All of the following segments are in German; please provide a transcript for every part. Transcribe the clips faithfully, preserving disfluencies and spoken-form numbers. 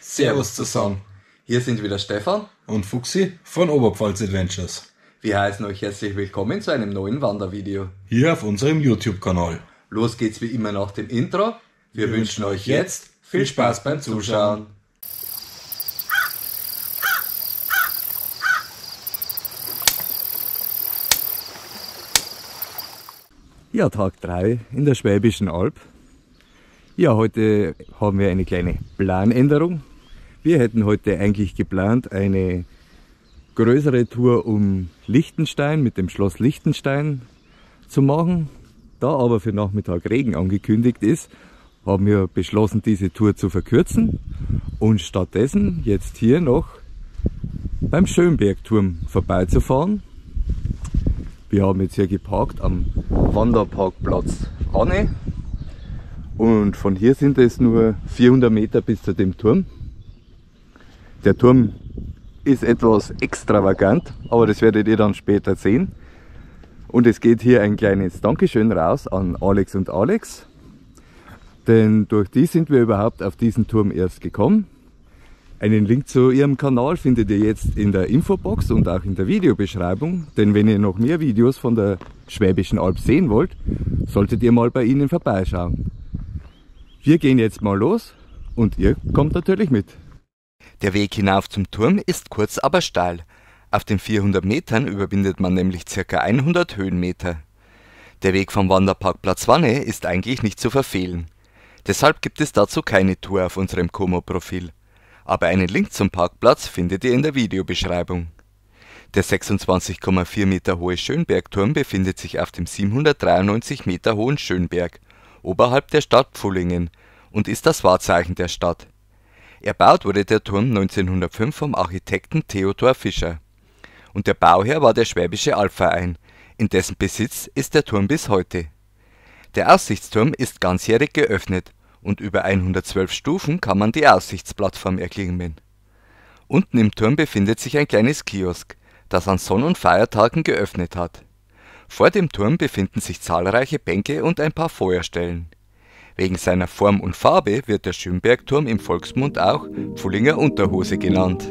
Servus zusammen. Hier sind wieder Stefan und Fuchsi von Oberpfalz Adventures. Wir heißen euch herzlich willkommen zu einem neuen Wandervideo. Hier auf unserem YouTube-Kanal. Los geht's wie immer nach dem Intro. Wir, Wir wünschen euch jetzt viel Spaß beim Zuschauen. Ja, Tag drei in der Schwäbischen Alb. Ja, heute haben wir eine kleine Planänderung. Wir hätten heute eigentlich geplant, eine größere Tour um Liechtenstein mit dem Schloss Liechtenstein zu machen. Da aber für Nachmittag Regen angekündigt ist, haben wir beschlossen, diese Tour zu verkürzen und stattdessen jetzt hier noch beim Schönbergturm vorbeizufahren. Wir haben jetzt hier geparkt am Wanderparkplatz Anne und von hier sind es nur vierhundert Meter bis zu dem Turm. Der Turm ist etwas extravagant, aber das werdet ihr dann später sehen. Und es geht hier ein kleines Dankeschön raus an Alex und Alex, denn durch die sind wir überhaupt auf diesen Turm erst gekommen. Einen Link zu ihrem Kanal findet ihr jetzt in der Infobox und auch in der Videobeschreibung, denn wenn ihr noch mehr Videos von der Schwäbischen Alb sehen wollt, solltet ihr mal bei ihnen vorbeischauen. Wir gehen jetzt mal los und ihr kommt natürlich mit. Der Weg hinauf zum Turm ist kurz, aber steil. Auf den vierhundert Metern überwindet man nämlich ca. hundert Höhenmeter. Der Weg vom Wanderparkplatz Wanne ist eigentlich nicht zu verfehlen. Deshalb gibt es dazu keine Tour auf unserem Komoot-Profil. Aber einen Link zum Parkplatz findet ihr in der Videobeschreibung. Der sechsundzwanzig Komma vier Meter hohe Schönbergturm befindet sich auf dem siebenhundertdreiundneunzig Meter hohen Schönberg, oberhalb der Stadt Pfullingen, und ist das Wahrzeichen der Stadt. Erbaut wurde der Turm neunzehnhundertfünf vom Architekten Theodor Fischer. Und der Bauherr war der Schwäbische Albverein, in dessen Besitz ist der Turm bis heute. Der Aussichtsturm ist ganzjährig geöffnet und über hundertzwölf Stufen kann man die Aussichtsplattform erklimmen. Unten im Turm befindet sich ein kleines Kiosk, das an Sonn- und Feiertagen geöffnet hat. Vor dem Turm befinden sich zahlreiche Bänke und ein paar Feuerstellen. Wegen seiner Form und Farbe wird der Schönbergturm im Volksmund auch Pfullinger Unterhose genannt.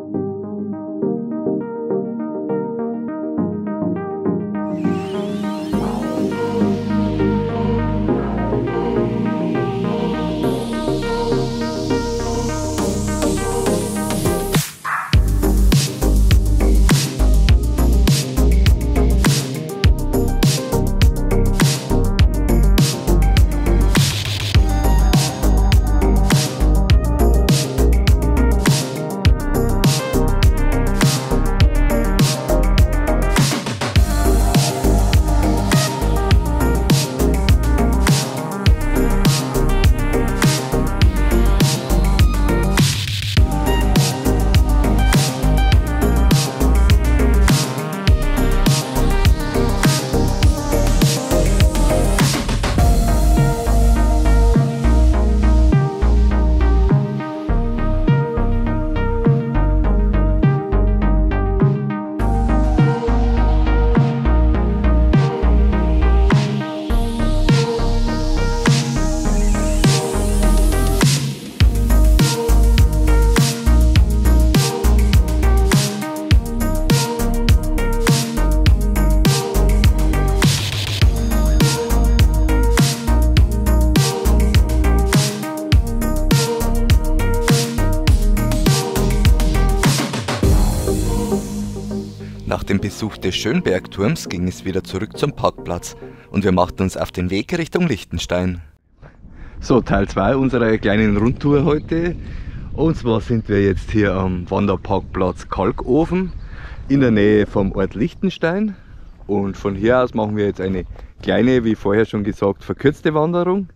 Nach dem Besuch des Schönbergturms ging es wieder zurück zum Parkplatz und wir machten uns auf den Weg Richtung Liechtenstein. So, Teil zwei unserer kleinen Rundtour heute. Und zwar sind wir jetzt hier am Wanderparkplatz Kalkofen in der Nähe vom Ort Liechtenstein. Und von hier aus machen wir jetzt eine kleine, wie vorher schon gesagt, verkürzte Wanderung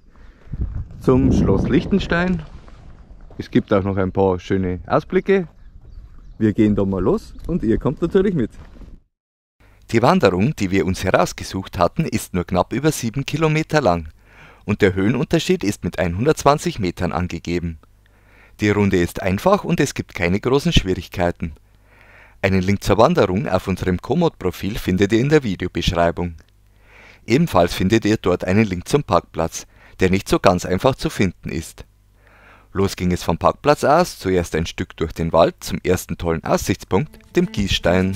zum Schloss Liechtenstein. Es gibt auch noch ein paar schöne Ausblicke. Wir gehen da mal los und ihr kommt natürlich mit. Die Wanderung, die wir uns herausgesucht hatten, ist nur knapp über sieben Kilometer lang und der Höhenunterschied ist mit hundertzwanzig Metern angegeben. Die Runde ist einfach und es gibt keine großen Schwierigkeiten. Einen Link zur Wanderung auf unserem Komoot-Profil findet ihr in der Videobeschreibung. Ebenfalls findet ihr dort einen Link zum Parkplatz, der nicht so ganz einfach zu finden ist. Los ging es vom Parkplatz aus, zuerst ein Stück durch den Wald zum ersten tollen Aussichtspunkt, dem Gießstein.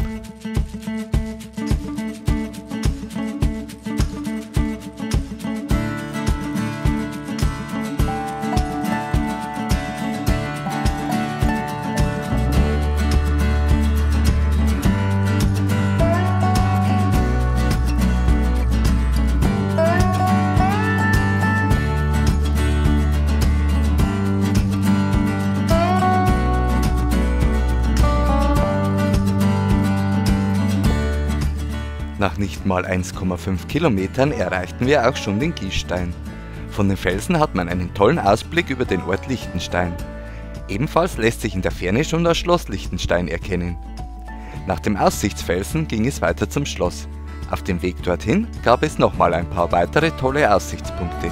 Nach nicht mal eins Komma fünf Kilometern erreichten wir auch schon den Gießstein. Von den Felsen hat man einen tollen Ausblick über den Ort Lichtenstein. Ebenfalls lässt sich in der Ferne schon das Schloss Lichtenstein erkennen. Nach dem Aussichtsfelsen ging es weiter zum Schloss. Auf dem Weg dorthin gab es nochmal ein paar weitere tolle Aussichtspunkte.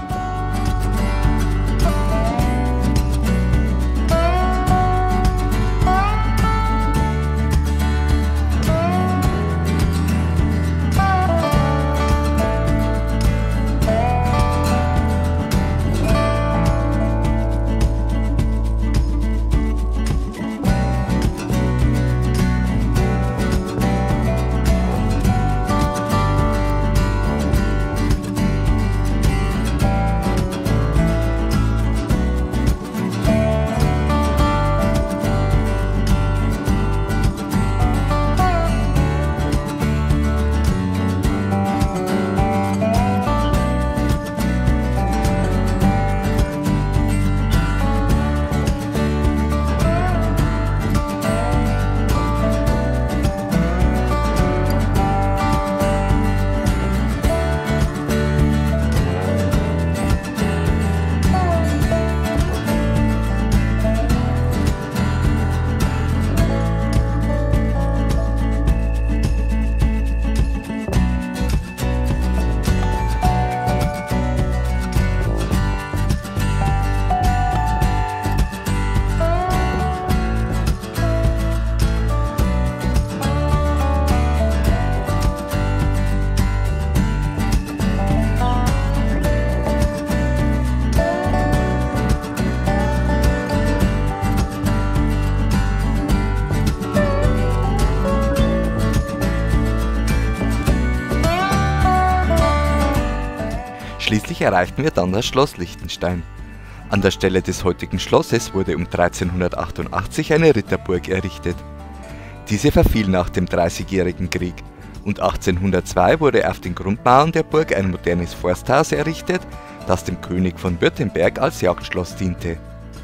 Schließlich erreichten wir dann das Schloss Lichtenstein. An der Stelle des heutigen Schlosses wurde um dreizehnhundertachtundachtzig eine Ritterburg errichtet. Diese verfiel nach dem Dreißigjährigen Krieg und achtzehnhundertzwei wurde auf den Grundmauern der Burg ein modernes Forsthaus errichtet, das dem König von Württemberg als Jagdschloss diente.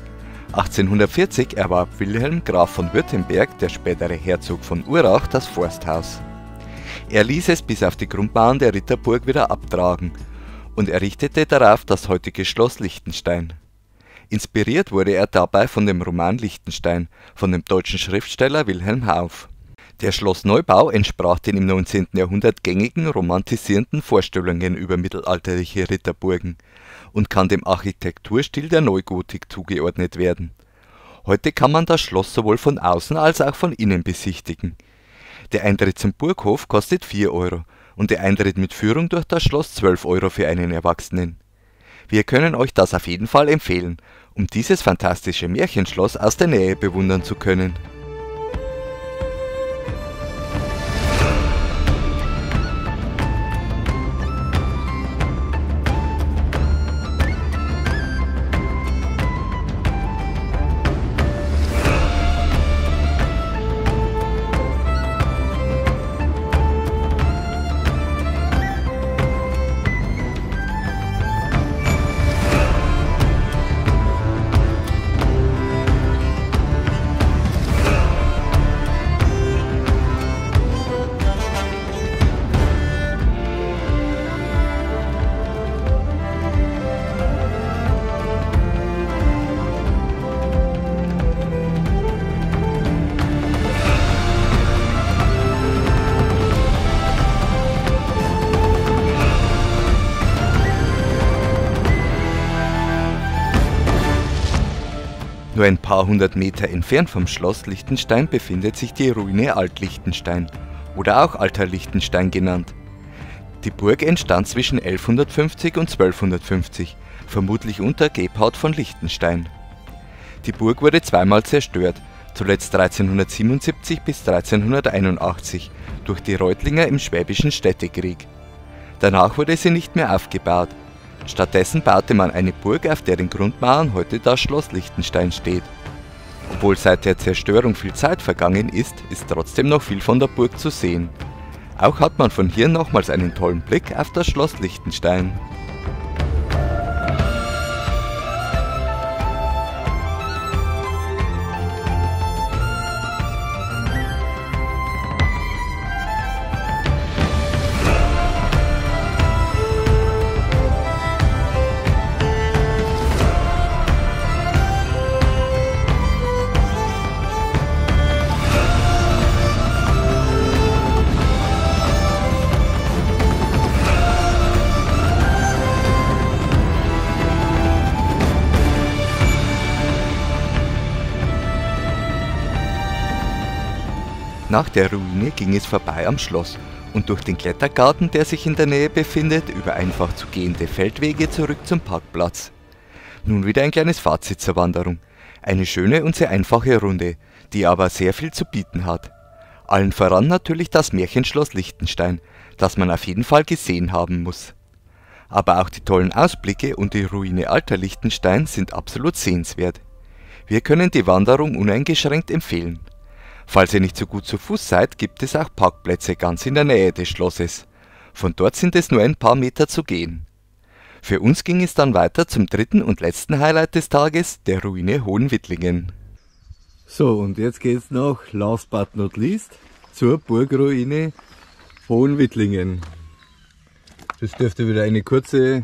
achtzehnhundertvierzig erwarb Wilhelm Graf von Württemberg, der spätere Herzog von Urach, das Forsthaus. Er ließ es bis auf die Grundmauern der Ritterburg wieder abtragen und errichtete darauf das heutige Schloss Lichtenstein. Inspiriert wurde er dabei von dem Roman Lichtenstein von dem deutschen Schriftsteller Wilhelm Hauff. Der Schlossneubau entsprach den im neunzehnten Jahrhundert gängigen romantisierenden Vorstellungen über mittelalterliche Ritterburgen und kann dem Architekturstil der Neugotik zugeordnet werden. Heute kann man das Schloss sowohl von außen als auch von innen besichtigen. Der Eintritt zum Burghof kostet vier Euro und der Eintritt mit Führung durch das Schloss zwölf Euro für einen Erwachsenen. Wir können euch das auf jeden Fall empfehlen, um dieses fantastische Märchenschloss aus der Nähe bewundern zu können. Nur ein paar hundert Meter entfernt vom Schloss Lichtenstein befindet sich die Ruine Alt-Lichtenstein oder auch Alter Lichtenstein genannt. Die Burg entstand zwischen elfhundertfünfzig und zwölfhundertfünfzig, vermutlich unter Gebhard von Lichtenstein. Die Burg wurde zweimal zerstört, zuletzt dreizehnhundertsiebenundsiebzig bis dreizehnhunderteinundachtzig durch die Reutlinger im Schwäbischen Städtekrieg. Danach wurde sie nicht mehr aufgebaut. Stattdessen baute man eine Burg, auf deren Grundmauern heute das Schloss Liechtenstein steht. Obwohl seit der Zerstörung viel Zeit vergangen ist, ist trotzdem noch viel von der Burg zu sehen. Auch hat man von hier nochmals einen tollen Blick auf das Schloss Liechtenstein. Nach der Ruine ging es vorbei am Schloss und durch den Klettergarten, der sich in der Nähe befindet, über einfach zu gehende Feldwege zurück zum Parkplatz. Nun wieder ein kleines Fazit zur Wanderung. Eine schöne und sehr einfache Runde, die aber sehr viel zu bieten hat. Allen voran natürlich das Märchenschloss Liechtenstein, das man auf jeden Fall gesehen haben muss. Aber auch die tollen Ausblicke und die Ruine Alter Liechtenstein sind absolut sehenswert. Wir können die Wanderung uneingeschränkt empfehlen. Falls ihr nicht so gut zu Fuß seid, gibt es auch Parkplätze ganz in der Nähe des Schlosses. Von dort sind es nur ein paar Meter zu gehen. Für uns ging es dann weiter zum dritten und letzten Highlight des Tages, der Ruine Hohenwittlingen. So, und jetzt geht's noch, last but not least, zur Burgruine Hohenwittlingen. Das dürfte wieder eine kurze,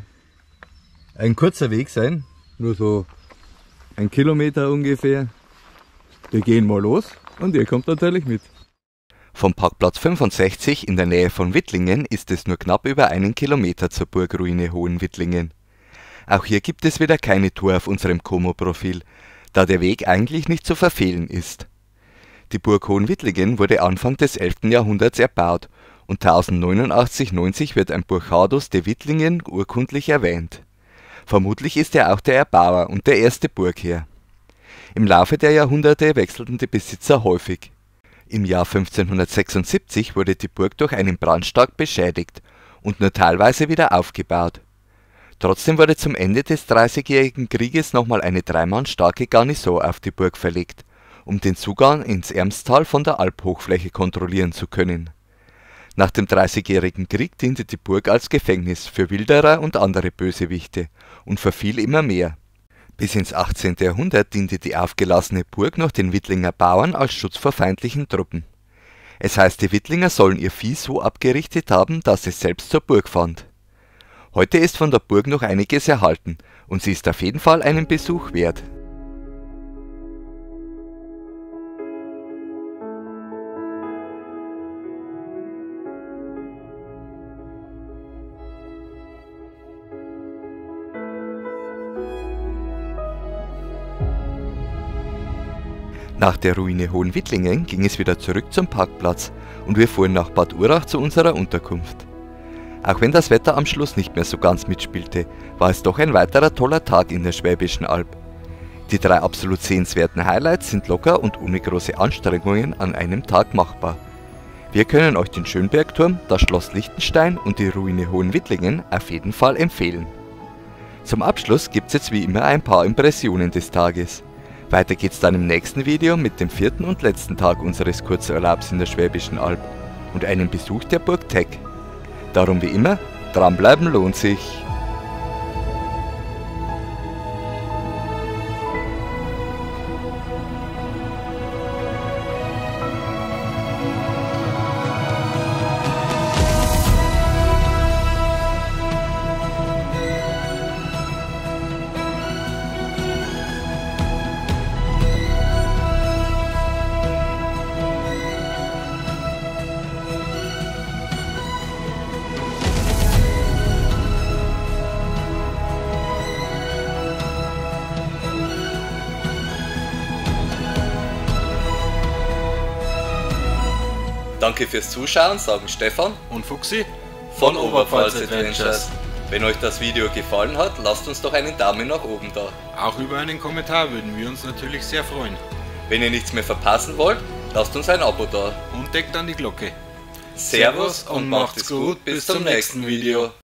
ein kurzer Weg sein, nur so ein Kilometer ungefähr. Wir gehen mal los. Und ihr kommt natürlich mit. Vom Parkplatz fünfundsechzig in der Nähe von Wittlingen ist es nur knapp über einen Kilometer zur Burgruine Hohenwittlingen. Auch hier gibt es wieder keine Tour auf unserem Komo-Profil, da der Weg eigentlich nicht zu verfehlen ist. Die Burg Hohenwittlingen wurde Anfang des elften Jahrhunderts erbaut und tausendneunundachtzig neunzig wird ein Burchardus de Wittlingen urkundlich erwähnt. Vermutlich ist er auch der Erbauer und der erste Burgherr. Im Laufe der Jahrhunderte wechselten die Besitzer häufig. Im Jahr fünfzehnhundertsechsundsiebzig wurde die Burg durch einen Brand stark beschädigt und nur teilweise wieder aufgebaut. Trotzdem wurde zum Ende des Dreißigjährigen Krieges nochmal eine dreimann starke Garnison auf die Burg verlegt, um den Zugang ins Ermstal von der Albhochfläche kontrollieren zu können. Nach dem Dreißigjährigen Krieg diente die Burg als Gefängnis für Wilderer und andere Bösewichte und verfiel immer mehr. Bis ins achtzehnte Jahrhundert diente die aufgelassene Burg noch den Wittlinger Bauern als Schutz vor feindlichen Truppen. Es heißt, die Wittlinger sollen ihr Vieh so abgerichtet haben, dass es selbst zur Burg fand. Heute ist von der Burg noch einiges erhalten und sie ist auf jeden Fall einen Besuch wert. Nach der Ruine Hohenwittlingen ging es wieder zurück zum Parkplatz und wir fuhren nach Bad Urach zu unserer Unterkunft. Auch wenn das Wetter am Schluss nicht mehr so ganz mitspielte, war es doch ein weiterer toller Tag in der Schwäbischen Alb. Die drei absolut sehenswerten Highlights sind locker und ohne große Anstrengungen an einem Tag machbar. Wir können euch den Schönbergturm, das Schloss Liechtenstein und die Ruine Hohenwittlingen auf jeden Fall empfehlen. Zum Abschluss gibt's jetzt wie immer ein paar Impressionen des Tages. Weiter geht's dann im nächsten Video mit dem vierten und letzten Tag unseres Kurzurlaubs in der Schwäbischen Alb und einem Besuch der Burg Teck. Darum wie immer, dranbleiben lohnt sich! Danke fürs Zuschauen, sagen Stefan Und Fuchsi von Oberpfalz Adventures. Wenn euch das Video gefallen hat, lasst uns doch einen Daumen nach oben da. Auch über einen Kommentar würden wir uns natürlich sehr freuen. Wenn ihr nichts mehr verpassen wollt, lasst uns ein Abo da. Und deckt dann die Glocke. Servus und macht's gut, bis zum nächsten Video.